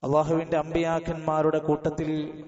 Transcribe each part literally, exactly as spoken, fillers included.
അള്ളാഹുവിന്റെ അമ്പിയാക്കന്മാരുടെ കൂട്ടത്തിൽ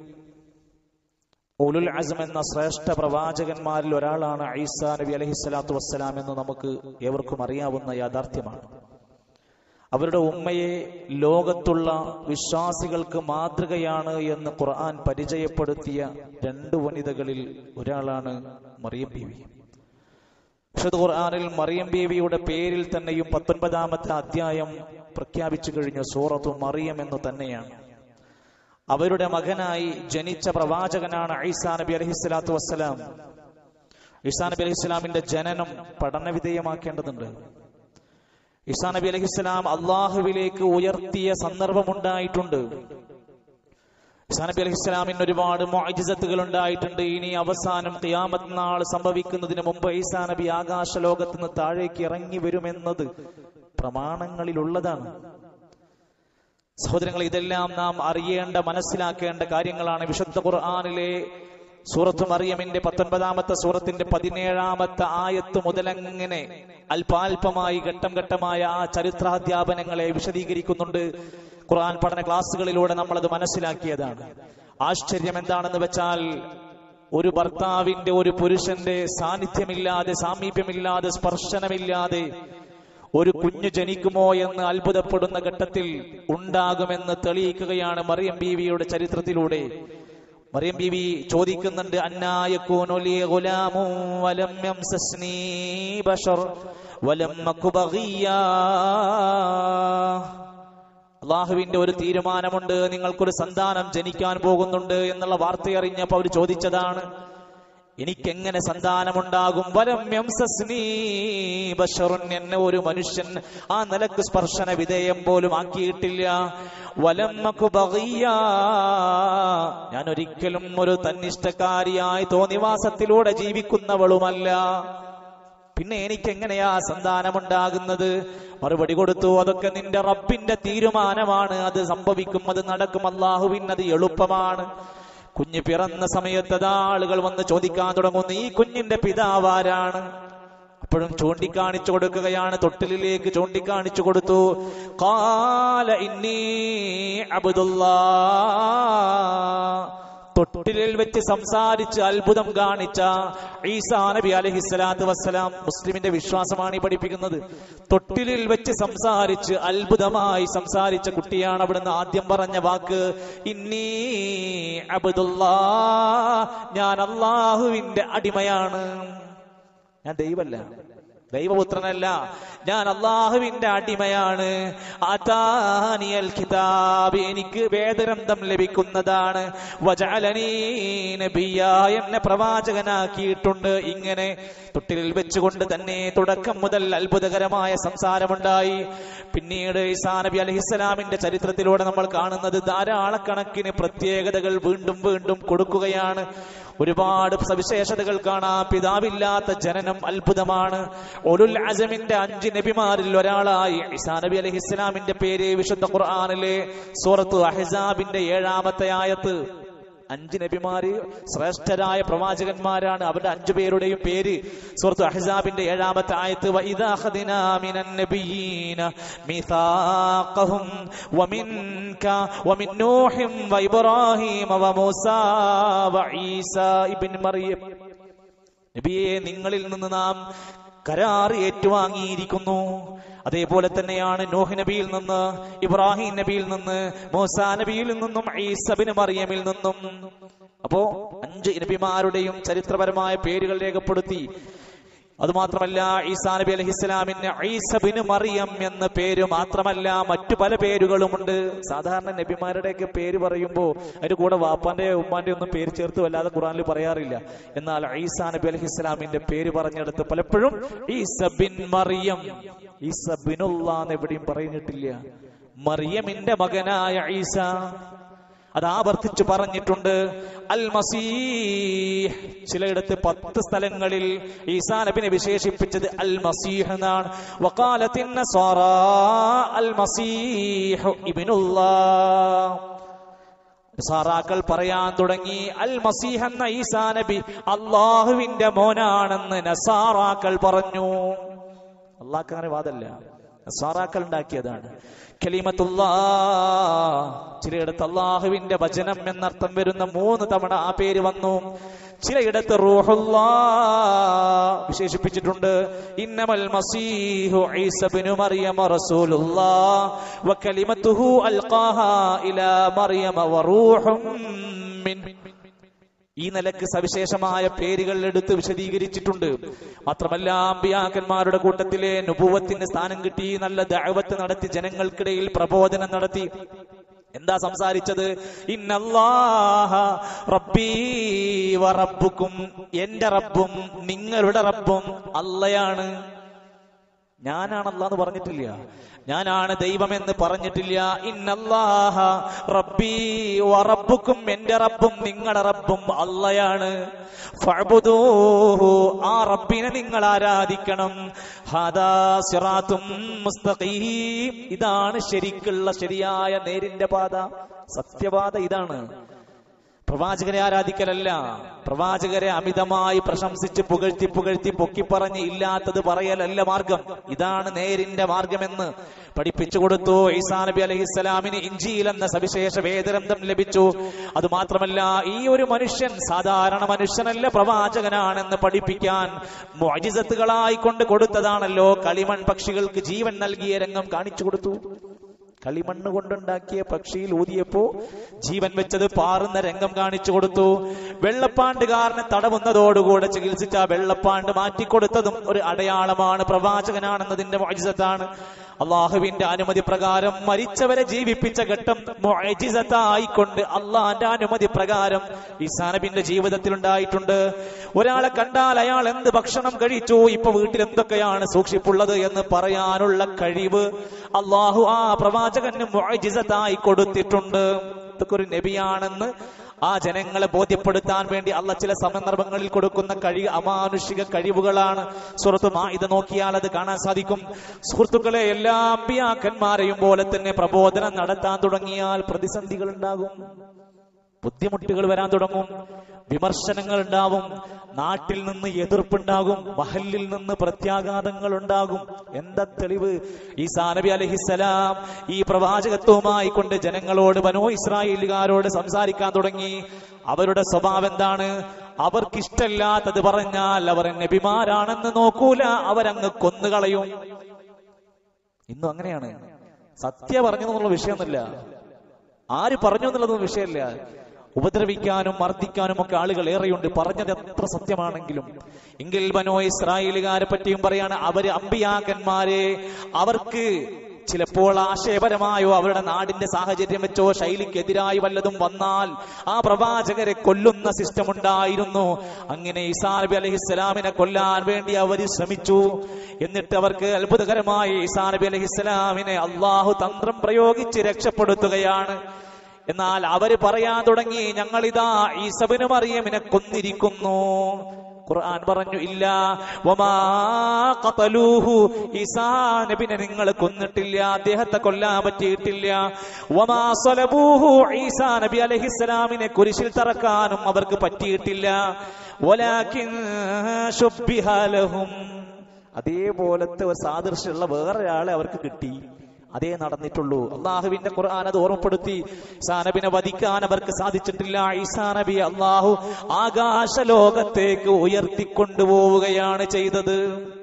ഉലുൽ അസ്ം എന്ന ശ്രേഷ്ഠ പ്രവാചകന്മാരിൽ ഒരാളാണ് ഈസാ നബി അലൈഹിസ്സലാത്തു വസ്സലാം എന്ന് നമുക്ക് ഏവർക്കും അറിയാവുന്ന യാഥാർത്ഥ്യമാണ്. അവരുടെ ഉമ്മയെ ലോകത്തുള്ള വിശ്വാസികൾക്ക് മാതൃകയാണ് എന്ന് ഖുർആൻ പരിചയപ്പെടുത്തിയ രണ്ട് വനിതകളിൽ ഒരാളാണ് മറിയം ബീവി. വിശുദ്ധ ഖുർആനിൽ മറിയം ബീവിയുടെ പേരിൽ തന്നെയും പത്തൊൻപതാമത്തെ അധ്യായം പ്രഖ്യാപിച്ചു കഴിഞ്ഞു സൂറത്തു മറിയം എന്ന് തന്നെയാണ്. അവരുടെ മകനായി ജനിച്ച പ്രവാചകനാണ് ഈസാ നബി അലൈഹിസ്സലാത്തു വസ്സലാം. ഈസാ നബി അലൈഹിസ്സലാമിന്റെ ജനനം പഠനവിധേയമാക്കേണ്ടതുണ്ട്. ഈസാ നബി അലൈഹിസ്സലാം അള്ളാഹുവിലേക്ക് ഉയർത്തിയ സന്ദർഭമുണ്ടായിട്ടുണ്ട്. ഈസാ നബി അലൈഹിസ്സലാമിന് ഒരുപാട് മുഅ്ജിസത്തുകൾ ഉണ്ടായിട്ടുണ്ട്. ഇനി അവസാനം ഖിയാമത്ത് നാൾ സംഭവിക്കുന്നതിന് മുമ്പ് ഈസാ നബി ആകാശ ലോകത്ത് നിന്ന് താഴേക്ക് ഇറങ്ങി വരുമെന്നത് പ്രമാണങ്ങളിലുള്ളതാണ്. സഹോദരങ്ങൾ, ഇതെല്ലാം നാം അറിയേണ്ട മനസ്സിലാക്കേണ്ട കാര്യങ്ങളാണ്. വിശുദ്ധ ഖുർആനിലെ സൂറത്ത് മറിയമിന്റെ പത്തൊൻപതാമത്തെ സൂറത്തിന്റെ പതിനേഴാമത്തെ ആയത്ത് മുതലങ്ങനെ അല്പാൽപമായി ഘട്ടം ഘട്ടമായ ആ ചരിത്രാധ്യാപനങ്ങളെ വിശദീകരിക്കുന്നുണ്ട്. ഖുർആൻ പഠന ക്ലാസ്സുകളിലൂടെ നമ്മളത് മനസ്സിലാക്കിയതാണ്. ആശ്ചര്യം എന്താണെന്ന് വെച്ചാൽ, ഒരു ഭർത്താവിന്റെ ഒരു പുരുഷന്റെ സാന്നിധ്യമില്ലാതെ, സാമീപ്യമില്ലാതെ, സ്പർശനമില്ലാതെ ഒരു കുഞ്ഞു ജനിക്കുമോ എന്ന് അത്ഭുതപ്പെടുന്ന ഘട്ടത്തിൽ ഉണ്ടാകുമെന്ന് തെളിയിക്കുകയാണ് മറിയം ബീവിയുടെ ചരിത്രത്തിലൂടെ. മറിയം ബീവി ചോദിക്കുന്നുണ്ട്, അന്നാ യകൂനു ലീ ഗുലാമുൻ വലം യംസസ്നീ ബശർ വലം അകു ബഗിയ്യാ. അല്ലാഹുവിന്റെ ഒരു തീരുമാനമുണ്ട്, നിങ്ങൾക്കൊരു സന്താനം ജനിക്കാൻ പോകുന്നുണ്ട് എന്നുള്ള വാർത്തയറിഞ്ഞപ്പോൾ അവർ ചോദിച്ചതാണ്, എനിക്കെങ്ങനെ സന്താനമുണ്ടാകും? വലം യംസസ്നീ ബശറുൻ, എന്നെ ഒരു മനുഷ്യൻ ആ നിലക്ക് സ്പർശന വിധേയം പോലും ആക്കിയിട്ടില്ല. വലം അകു ബഗിയ്യാ, ഞാൻ ഒരിക്കലും ഒരു തന്നിഷ്ടക്കാരിയായി തോന്നിവാസത്തിലൂടെ ജീവിക്കുന്നവളുമല്ല. പിന്നെ എനിക്കെങ്ങനെയാ സന്താനമുണ്ടാകുന്നത്? മറുപടി കൊടുത്തു, അതൊക്കെ നിന്റെ റബ്ബിന്റെ തീരുമാനമാണ്. അത് സംഭവിക്കും, അത് നടക്കും. അല്ലാഹുവിന് അത് എളുപ്പമാണ്. കുഞ്ഞ് പിറന്ന സമയത്ത് ആളുകൾ വന്ന് ചോദിക്കാൻ തുടങ്ങുന്നു, ഈ കുഞ്ഞിന്റെ പിതാവാരാണ്? അപ്പോഴും ചൂണ്ടിക്കാണിച്ചു കൊടുക്കുകയാണ്, തൊട്ടിലേക്ക് ചൂണ്ടിക്കാണിച്ചു കൊടുത്തു. ഖാല ഇന്നീ അബ്ദുല്ലാഹ്. തൊട്ടിലിൽ വെച്ച് സംസാരിച്ച് അത്ഭുതം കാണിച്ച ഈസാ നബി അലൈഹിസ്സലാത്തു വസ്സലാം. മുസ്ലിമിന്റെ വിശ്വാസമാണ് ഈ പഠിപ്പിക്കുന്നത്. തൊട്ടിലിൽ വെച്ച് സംസാരിച്ച് അത്ഭുതമായി സംസാരിച്ച കുട്ടിയാണ്. അവിടുന്ന് ആദ്യം പറഞ്ഞ വാക്ക് ഇന്നീ അബ്ദുല്ലാഹ്, ഞാൻ അല്ലാഹുവിന്റെ അടിമയാണ്. ഞാൻ ദൈവമല്ല, ദൈവപുത്രനല്ല, ഞാൻ അല്ലാഹുവിന്റെ അടിമയാണ്. ആതാനിയൽ കിതാബ്, എനിക്ക് വേദഗ്രന്ഥം ലഭിക്കുന്നതാണ്. വജഅലനീ നബിയ്യാ, എന്നെ പ്രവാചകനാക്കിയിട്ടുണ്ട്. ഇങ്ങനെ തൊട്ടിലിൽ വെച്ചുകൊണ്ട് തന്നെ തുടക്കം മുതൽ അത്ഭുതകരമായ സംസാരമുണ്ടായി. പിന്നീട് ഈസാ നബി അലൈഹിസ്സലാമിന്റെ ചരിത്രത്തിലൂടെ നമ്മൾ കാണുന്നത് ധാരാളക്കണക്കിന് പ്രത്യേകതകൾ വീണ്ടും വീണ്ടും കൊടുക്കുകയാണ്. ഒരുപാട് സവിശേഷതകൾ കാണാം. പിതാവില്ലാത്ത ജനനം അത്ഭുതമാണ്. ഉലുൽ അസ്മിന്റെ അഞ്ച് നബിമാരിൽ ഒരാളായി ഈസാ നബി അലൈഹിസ്സലാമിന്റെ പേര് വിശുദ്ധ ഖുർആനിലെ സൂറത്ത് അഹ്സാബിന്റെ ഏഴാമത്തെ ആയത്ത്. അഞ്ച് നബിമാര് ശ്രേഷ്ഠരായ പ്രവാചകന്മാരാണ്. അവരുടെ അഞ്ചു പേരുടെയും പേര് സൂറത്ത് അഹ്സാബിന്റെ ഏഴാമത്തെ ആയത്ത്. വഇദാ ഖദിനാ മിനൻ നബിയ്യീന മീസാഖഹും വമിൻക വമിൻ നൂഹിൻ വഇബ്രാഹീമ വമൂസാ വഈസാ ഇബ്നു മറിയം. നബിയെ, നിങ്ങളിൽ നിന്ന് നാം കരാർ ഏറ്റുവാങ്ങിയിരിക്കുന്നു. അതേപോലെ തന്നെയാണ് നൂഹ് നബിയിൽ നിന്ന്, ഇബ്രാഹിം നബിയിൽ നിന്ന്, മൂസാ നബിയിൽ നിന്നും, ഈസ ഇബ്നു മറിയമിൽ നിന്നും. അപ്പോ അഞ്ച് നബിമാരുടെയും ചരിത്രപരമായ പേരുകൾ രേഖപ്പെടുത്തി. അതുമാത്രമല്ല, ഈസാ നബി അലൈഹിസ്സലാമിന് ഈസ ഇബ്നു മറിയം എന്ന പേര് മാത്രമല്ല, മറ്റു പല പേരുകളുമുണ്ട്. സാധാരണ നബിമാരുടെയൊക്കെ പേര് പറയുമ്പോൾ അതിന്റെ കൂടെ വാപ്പാന്റെ ഉമ്മാന്റെ ഒന്നും പേര് ചേർത്ത് വല്ലാതെ ഖുർആനിൽ പറയാറില്ല. എന്നാൽ ഈസാ നബി അലൈഹിസ്സലാമിന്റെ പേര് പറഞ്ഞെടുത്ത് പലപ്പോഴും ഈസ ബിൻ മറിയം, ഈസ ബിനുല്ലാഹ് എന്ന് എവിടെയും പറഞ്ഞിട്ടില്ല. മറിയമിന്റെ മകനായ ഈസ, അത് ആവർത്തിച്ചു പറഞ്ഞിട്ടുണ്ട്. അൽ മസീഹ്, ചിലയിടത്ത് പത്ത് സ്ഥലങ്ങളിൽ ഈസാ നബിനെ വിശേഷിപ്പിച്ചത് അൽ മസീഹ് എന്നാണ്. വഖാലത്തിൻ നസാറാ അൽ മസീഹ് ഇബ്നുല്ലാഹ്. നസാറാക്കൾ പറയാൻ തുടങ്ങി, അൽ മസീഹ് എന്ന ഈസാ നബി അല്ലാഹുവിന്റെ മോനാണെന്ന് നസാറാക്കൾ പറഞ്ഞു. അള്ളാഹ് അങ്ങനെ വാദല്ല. നസാറാക്കൾ ഉണ്ടാക്കിയതാണ്. കലിമത്തുല്ലാ, ചിലയിടത്ത് അള്ളാഹുവിന്റെ വചനം എന്നർത്ഥം വരുന്ന മൂന്ന് തവണ ആ പേര് വന്നു. ചിലയിടത്ത് റൂഹുല്ലാ വിശേഷിപ്പിച്ചിട്ടുണ്ട്. ഇന്നമൽ മസീഹു ഈസ ഇബ്നു മറിയം റസൂലുള്ളാഹ് വ കലിമത്തുഹു അൽഖാഹാ ഇലാ മറിയം വ റൂഹും മിൻ. ഈ നിലക്ക് സവിശേഷമായ പേരുകൾ എടുത്ത് വിശദീകരിച്ചിട്ടുണ്ട്. മാത്രമല്ല അമ്പിയാക്കന്മാരുടെ കൂട്ടത്തിലെ നുബുവത്തിന് സ്ഥാനം കിട്ടി, നല്ല ദഅവത്ത് നടത്തി, ജനങ്ങൾക്കിടയിൽ പ്രബോധനം നടത്തി. എന്താ സംസാരിച്ചത്? ഇന്നല്ലാഹ റബ്ബീ വ റബ്ബുക്കും, എന്റെ റബ്ബും നിങ്ങളുടെ റബ്ബും അള്ളയാണ്. ഞാനാണ് അല്ലാഹ് പറഞ്ഞിട്ടില്ല, ഞാനാണ് ദൈവമെന്ന് പറഞ്ഞിട്ടില്ല. ഇന്നല്ലാഹ റബ്ബീ വ റബ്ബുക്കും, എന്റെ റബ്ബും നിങ്ങളുടെ റബ്ബും അള്ളയാണ്. ഫഅബ്ദൂഹു, ആ റബ്ബിനെ നിങ്ങൾ ആരാധിക്കണം. ഹാദാ സിറാത്തും മുസ്തഖീം, ഇതാണ് ശരിക്കുള്ള ശരിയായ നേരിന്റെ പാത, സത്യപാത ഇതാണ്. പ്രവാചകരെ ആരാധിക്കലല്ല, പ്രവാചകരെ അമിതമായി പ്രശംസിച്ച് പുകഴ്ത്തി പുകഴ്ത്തി പൊക്കിപ്പറഞ്ഞ് ഇല്ലാത്തത് പറയലല്ല മാർഗം. ഇതാണ് നേരിന്റെ മാർഗമെന്ന് പഠിപ്പിച്ചു കൊടുത്തു. ഈസാ നബി അലൈഹിസ്സലാമിന് ഇഞ്ചീൽ എന്ന സവിശേഷ വേദഗ്രന്ഥം ലഭിച്ചു. അത് മാത്രമല്ല, ഈ ഒരു മനുഷ്യൻ സാധാരണ മനുഷ്യനല്ല, പ്രവാചകനാണെന്ന് പഠിപ്പിക്കാൻ മുഅ്ജിസത്തുകളായി കൊണ്ട് കൊടുത്തതാണല്ലോ. കളിമൺ പക്ഷികൾക്ക് ജീവൻ നൽകിയ രംഗം കാണിച്ചു കൊടുത്തു. കളിമണ്ണ് കൊണ്ടുണ്ടാക്കിയ പക്ഷിയിൽ ഊതിയപ്പോ ജീവൻ വെച്ചത് പാറുന്ന രംഗം കാണിച്ചു കൊടുത്തു. വെള്ളപ്പാണ്ടുകാരനെ തടവുന്നതോടുകൂടെ ചികിത്സിച്ച വെള്ളപ്പാണ്ട് മാറ്റിക്കൊടുത്തതും ഒരു അടയാളമാണ്, പ്രവാചകനാണെന്നതിന്റെ മുഅ്ജിസത്താണ്. അള്ളാഹുവിന്റെ അനുമതി പ്രകാരം മരിച്ചവരെ ജീവിപ്പിച്ച ഘട്ടം മുഅ്ജിസത്തായിക്കൊണ്ട് അള്ളാന്റെ അനുമതി പ്രകാരം ഈസാ നബിയുടെ ജീവിതത്തിൽ ഉണ്ടായിട്ടുണ്ട്. ഒരാളെ കണ്ടാൽ അയാൾ എന്ത് ഭക്ഷണം കഴിച്ചു, ഇപ്പൊ വീട്ടിൽ എന്തൊക്കെയാണ് സൂക്ഷിപ്പുള്ളത് എന്ന് പറയാനുള്ള കഴിവ് അള്ളാഹു ആ പ്രവാചകന് മുഅ്ജിസത്തായി കൊടുത്തിട്ടുണ്ട്. ഇതൊക്കെ ഒരു നബിയാണെന്ന് ആ ജനങ്ങളെ ബോധ്യപ്പെടുത്താൻ വേണ്ടി അള്ളാഹ് ചില സന്ദർഭങ്ങളിൽ കൊടുക്കുന്ന കഴിവ് അമാനുഷിക കഴിവുകളാണ്. സൂറത്ത് മാഇദ നോക്കിയാൽ അത് കാണാൻ സാധിക്കും. സുഹൃത്തുക്കളെ, എല്ലാ അമ്പിയാക്കന്മാരെയും പോലെ തന്നെ പ്രബോധനം നടത്താൻ തുടങ്ങിയാൽ പ്രതിസന്ധികൾ ഉണ്ടാകും, ബുദ്ധിമുട്ടുകൾ വരാൻ തുടങ്ങും, വിമർശനങ്ങൾ ഉണ്ടാവും, നാട്ടിൽ നിന്ന് എതിർപ്പുണ്ടാകും, മഹല്ലിൽ നിന്ന് പ്രത്യാഘാതങ്ങൾ ഉണ്ടാകും. എന്താ തെളിവ്? ഈസാ നബി അലൈഹിസ്സലാം ഈ പ്രവാചകത്വവുമായി കൊണ്ട് ജനങ്ങളോട്, ബനൂ ഇസ്രായേലുകാരോട് സംസാരിക്കാൻ തുടങ്ങി. അവരുടെ സ്വഭാവം എന്താണ്? അവർക്കിഷ്ടല്ലാത്തത് പറഞ്ഞാൽ അവർ നബിമാരാണെന്ന് നോക്കൂല, അവരങ്ങ് കൊന്നുകളയും. ഇന്നും അങ്ങനെയാണ്. സത്യ പറഞ്ഞു എന്നുള്ള വിഷയമൊന്നുമില്ല, ആര് പറഞ്ഞു എന്നുള്ളതൊന്നും വിഷയമല്ല. ഉപദ്രവിക്കാനും മർദ്ദിക്കാനും ഒക്കെ ആളുകൾ ഏറെയുണ്ട്, പറഞ്ഞത് എത്ര സത്യമാണെങ്കിലും. എങ്കിൽ ബനൂ ഇസ്രായേലുകാരെ പറ്റിയും പറയാണ്, അവര് അമ്പിയാക്കന്മാരെ, അവർക്ക് ചിലപ്പോൾ ആശയപരമായോ അവരുടെ നാടിന്റെ സാഹചര്യം വെച്ചോ ശൈലിക്കെതിരായി വല്ലതും വന്നാൽ ആ പ്രവാചകരെ കൊല്ലുന്ന സിസ്റ്റം ഉണ്ടായിരുന്നു. അങ്ങനെ ഈസാ നബി അലൈഹിസ്സലാമിനെ കൊല്ലാൻ വേണ്ടി അവർ ശ്രമിച്ചു. എന്നിട്ട് അവർക്ക് അത്ഭുതകരമായി ഈസാ നബി അലൈഹിസ്സലാമിനെ അള്ളാഹു തന്ത്രം പ്രയോഗിച്ച് രക്ഷപ്പെടുത്തുകയാണ്. എന്നാൽ അവര് പറയാൻ തുടങ്ങി, ഞങ്ങളിതാ ഈസാ ഇബ്നു മറിയമിനെ കൊന്നിരിക്കുന്നു. ഖുർആൻ പറഞ്ഞു, ഇല്ല, വമാ ഖതലൂഹു, ഈസാ നബിനെ നിങ്ങൾ കൊന്നിട്ടില്ല, അദ്ദേഹത്തെ കൊല്ലാൻ പറ്റിയിട്ടില്ല. വമാ സലബൂഹു, ഈസാ നബി അലൈഹിസ്സലാമിനെ കുരിശിൽ തറക്കാനും അവർക്ക് പറ്റിയിട്ടില്ല. വലാകിൻ ശുബ്ബിഹ ലഹും, അതേപോലത്തെ സാദൃശ്യമുള്ള വേറൊരാളെ അവർക്ക് കിട്ടി, അതേ നടന്നിട്ടുള്ളൂ. അള്ളാഹുവിന്റെ ഖുർആൻ അത് ഓർമ്മപ്പെടുത്തി. ഈസാ നബിനെ വധിക്കാൻ അവർക്ക് സാധിച്ചിട്ടില്ല. ഈസാ നബി അള്ളാഹു ആകാശ ലോകത്തേക്ക് ഉയർത്തിക്കൊണ്ടുപോവുകയാണ് ചെയ്തത്.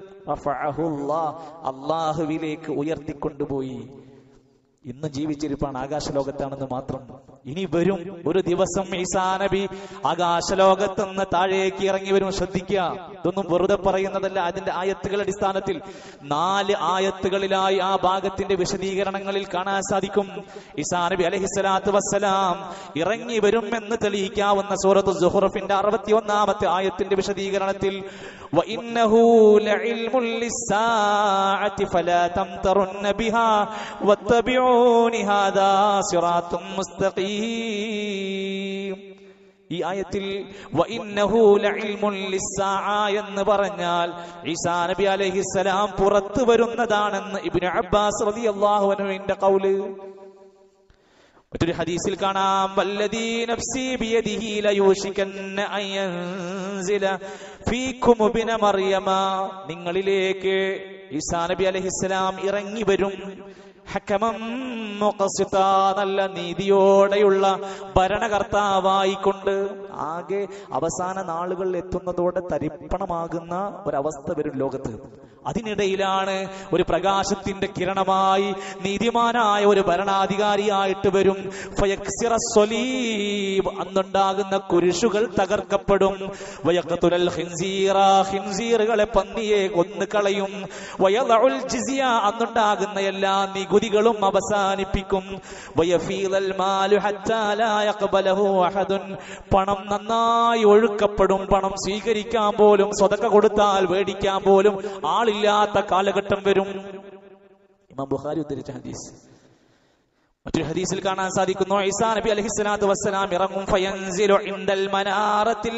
അള്ളാഹുവിലേക്ക് ഉയർത്തിക്കൊണ്ടുപോയി. ഇന്ന് ജീവിച്ചിരിപ്പാണ് ആകാശലോകത്താണെന്ന് മാത്രം. ഇനി വരും ഒരു ദിവസം ഈസാ നബി ആകാശലോകത്തുനിന്ന് താഴേക്ക് ഇറങ്ങി വരും. ശ്രദ്ധിക്കുക, ഇതൊന്നും വെറുതെ പറയുന്നതല്ല. അതിന്റെ ആയത്തുകളുടെ അടിസ്ഥാനത്തിൽ നാല് ആയത്തുകളിലായി ആ ഭാഗത്തിന്റെ വിശദീകരണങ്ങളിൽ കാണാൻ സാധിക്കും. ഈസാ നബി അലൈഹിസ്സലാത്തു വസ്സലാം ഇറങ്ങി വരും എന്ന് തെളിയിക്കാവുന്ന സൂറത്ത് സുഹ്റഫിന്റെ അറുപത്തി ഒന്നാമത്തെ ആയത്തിന്റെ വിശദീകരണത്തിൽ وَإِنَّهُ لَعِلْمٌ لِلسَّاعَةِ فَلَا تَمْتَرُنَّ بِهَا وَاتَّبِعُونِ هَذَا صِرَاطٌ مُسْتَقِيمٌ. ഈ ആയത്തിൽ വഇന്നഹു ലഇൽമുൻ ലിസ്സാഅ എന്ന് പറഞ്ഞാൽ ഈസാ നബി അലൈഹിസ്സലാം പുറത്തു വരുന്നതാണെന്ന് ഇബ്നു അബ്ബാസ് റളിയല്ലാഹു അൻഹുവിന്റെ ഖൗല്. മറ്റൊരു ഹദീസിൽ കാണാം, വല്ലദീ നഫ്സി ബിയദിഹി ലയൂഷികന്ന അൻ യൻസില ഫീകും ഇബ്ന മറിയമ, നിങ്ങളിലേക്ക് ഈസാ നബി അലൈഹിസ്സലാം ഇറങ്ങി വരും. ഹകമം മുഖസിതാ, നല്ല നീതിയോടെയുള്ള ഭരണകർത്താവായിക്കൊണ്ട്. ആകെ അവസാന നാളുകളിൽ എത്തുന്നതോടെ തരിപ്പണമാകുന്ന ഒരവസ്ഥ വരും ലോകത്ത്. അതിനിടയിലാണ് ഒരു പ്രകാശത്തിന്റെ കിരണമായി നീതിമാനായ ഒരു ഭരണാധികാരിയായിട്ട് വരും. ഫയക്സിറ സ്വലീബ്, അന്നുണ്ടാകുന്ന കുരിശുകൾ തകർക്കപ്പെടും. വയഖ്തുലൽ ഖിൻസീറ, ഖിൻസീറുകളെ പന്നിയെ കൊന്നു കളയും. വയദഉൽ ജിസിയ, അന്നുണ്ടാകുന്ന എല്ലാ നികുതികളും അവസാനിപ്പിക്കും. വയഫീദൽ മാലു ഹത്താ ലാ യഖ്ബലഹു അഹദുൻ, പണം നന്നായി ഒഴുക്കപ്പെടും. പണം സ്വീകരിക്കാൻ പോലും, സ്വതക്ക കൊടുത്താൽ മേടിക്കാൻ പോലും ആളില്ലാത്ത കാലഘട്ടം വരും. ഇമാം ബുഖാരി ഉദ്ധരിച്ച ഹദീസ്. മറ്റൊരു ഹദീസിൽ കാണാൻ സാധിക്കുന്നു, ഈസാ നബി അലൈഹിസ്സലാത്തു വസ്സലാം ഇറങ്ങും. ഫയൻസിലു ഇൻദൽ മനാറത്തിൽ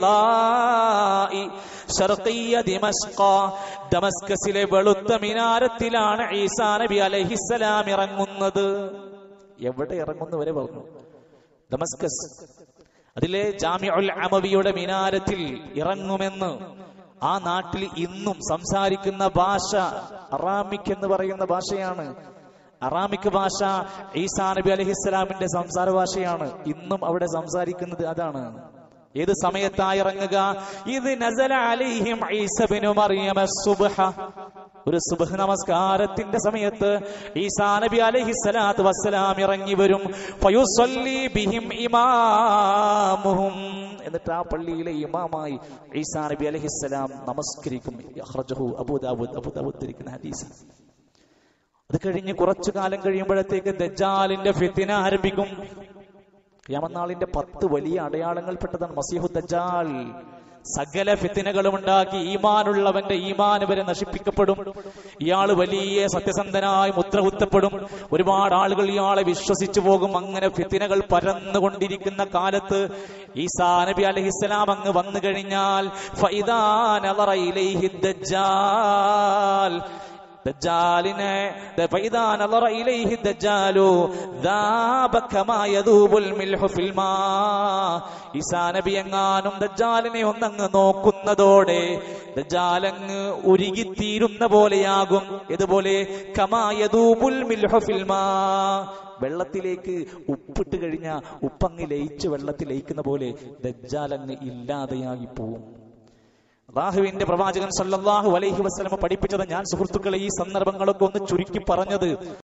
ബൈദാഇ ശർഖിയ ദിമസ്ക, ദമസ്കസിലെ വെളുത്ത മിനാരത്തിലാണ് ഈസാ നബി അലൈഹിസ്സലാം ഇറങ്ങുന്നത്. എവിടെ ഇറങ്ങുന്നു വരെ പറഞ്ഞു. ദമസ്കസ്, അതിലെ ജാമിഉൽ അമവിയുടെ മിനാരത്തിൽ ഇറങ്ങുമെന്ന്. ആ നാട്ടിൽ ഇന്നും സംസാരിക്കുന്ന ഭാഷ അറാമിക് എന്ന് പറയുന്ന ഭാഷയാണ്. അറാമിക് ഭാഷ ഈസാ നബി അലൈഹിസ്സലാമിന്റെ സംസാര ഭാഷയാണ്. ഇന്നും അവിടെ സംസാരിക്കുന്നത് അതാണ്. ഏത് സമയത്താ ഇറങ്ങുക? ഇത് നസല അലൈഹിം ഈസ ഇബ്നു മറിയം സുബ്ഹ, ഒരു സുബ്ഹ് നമസ്കാരത്തിന്റെ സമയത്ത് ഈസാ നബി അലൈഹിസ്സലാത്തു വസ്സലാം ഇറങ്ങി വരും. ഫയുസല്ലി ബിഹിം ഇമാമുഹും, എന്നിട്ട് ആ പള്ളിയിലെ ഇമാമായി ഈസാ നബി അലൈഹിസ്സലാം നമസ്കരിക്കും. അഖ്റജഹു അബൂ ദാവൂദ്, അബൂ ദാവൂദ് ധരിക്കുന്ന ഹദീസ്. അത് കഴിഞ്ഞ് കുറച്ചു കാലം കഴിയുമ്പോഴത്തേക്ക് ദജ്ജാലിന്റെ ഫിത്ന ആരംഭിക്കും. ഖിയാമത്ത് പത്ത് വലിയ അടയാളങ്ങൾപ്പെട്ടതാണ് മസീഹു ദജ്ജാൽ. സകല ഫിത്നകളും ഉണ്ടാക്കി ഈമാനുള്ളവന്റെ ഈമാൻ വരെ നശിപ്പിക്കപ്പെടും. ഇയാൾ വലിയ സത്യസന്ധനായി മുദ്ര കുത്തപ്പെടും. ഒരുപാട് ആളുകൾ ഇയാളെ വിശ്വസിച്ചു പോകും. അങ്ങനെ ഫിത്നകൾ പരന്നുകൊണ്ടിരിക്കുന്ന കാലത്ത് ഈസാ നബി അലൈഹിസ്സലാം അങ്ങ് വന്നു കഴിഞ്ഞാൽ ഫഇദാ നളറ ഇലൈഹി ദജ്ജാൽ, ദജ്ജാലിനെ ഫഇദാ നളറ ഇലൈഹി ദജ്ജാലു ദാബ കമാ യദൂബുൽ മിൽഹു ഫിൽ മാ, ഈസാ നബി എങ്ങാനും ദജ്ജാലിനെ ഒന്നങ്ങ് നോക്കുന്നതോടെ ദജ്ജാലങ്ങ് ഉരുകിത്തീരുന്ന പോലെയാകും. ഇതുപോലെ കമാ യദൂബുൽ മിൽഹു ഫിൽ മാ, വെള്ളത്തിലേക്ക് ഉപ്പിട്ട് കഴിഞ്ഞ ഉപ്പങ്ങ് ലയിച്ച് വെള്ളത്തിൽ ലയിക്കുന്ന പോലെ ദജ്ജാലങ്ങ് ഇല്ലാതെയായി പോവും. അല്ലാഹുവിന്റെ പ്രവാചകൻ സല്ലല്ലാഹു അലൈഹി വസല്ലം പഠിപ്പിച്ചത് ഞാൻ സുഹൃത്തുക്കളെ ഈ സന്ദർഭങ്ങളൊക്കെ ഒന്ന് ചുരുക്കി പറഞ്ഞത്